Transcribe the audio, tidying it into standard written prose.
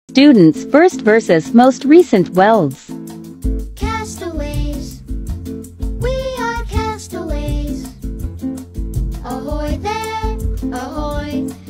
Students first versus most recent welds. Castaways, we are castaways. Ahoy there, ahoy.